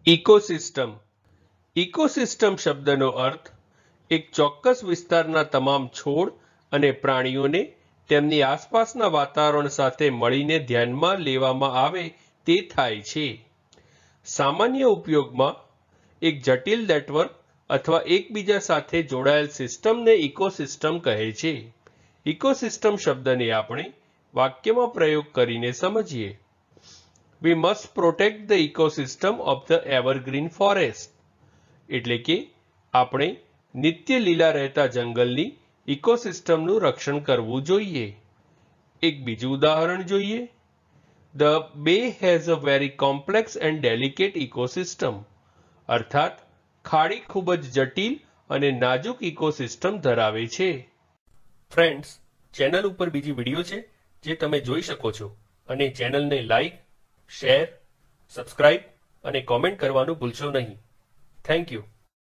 Ecosystem ecosystem શબ્દનો અર્થ એક ચોક્કસ વિસ્તારના તમામ છોડ અને પ્રાણીઓને તેમની આસપાસના વાતાવરણ સાથે મળીને ધ્યાનમાં લેવામાં આવે તે થાય છે. સામાન્ય ઉપયોગમાં એક જટિલ નેટવર્ક અથવા એકબીજા સાથે જોડાયેલ સિસ્ટમને ઇકોસિસ્ટમ કહે છે. ઇકોસિસ્ટમ શબ્દને આપણે વાક્યમાં પ્રયોગ કરીને સમજીએ. We must protect the ecosystem of the evergreen forest. એટલે કે આપણે નિત્ય લીલા રહેતા જંગલની ઇકોસિસ્ટમનું રક્ષણ કરવું જોઈએ. એક બીજું ઉદાહરણ જોઈએ. The bay has a very complex and delicate ecosystem. અર્થાત ખાડી ખૂબ જ જટિલ અને નાજુક ઇકોસિસ્ટમ ધરાવે છે. ફ્રેન્ડ્સ, ચેનલ ઉપર બીજી વિડીયો છે જે તમે જોઈ શકો છો અને ચેનલને લાઈક, શેર, સબસ્ક્રાઇબ અને કોમેન્ટ કરવાનું ભૂલશો નહીં. Thank you.